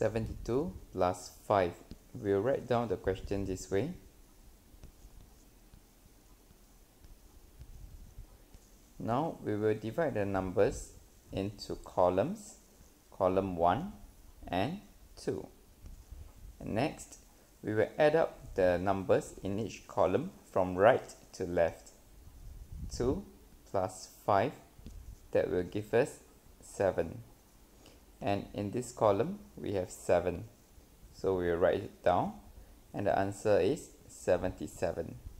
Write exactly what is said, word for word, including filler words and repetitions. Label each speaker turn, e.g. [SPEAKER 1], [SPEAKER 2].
[SPEAKER 1] seventy-two plus five. We'll write down the question this way. Now we will divide the numbers into columns, column one and two. And next, we will add up the numbers in each column from right to left. two plus five, that will give us seven. And in this column, we have seven. So we will write it down, and the answer is seventy-seven.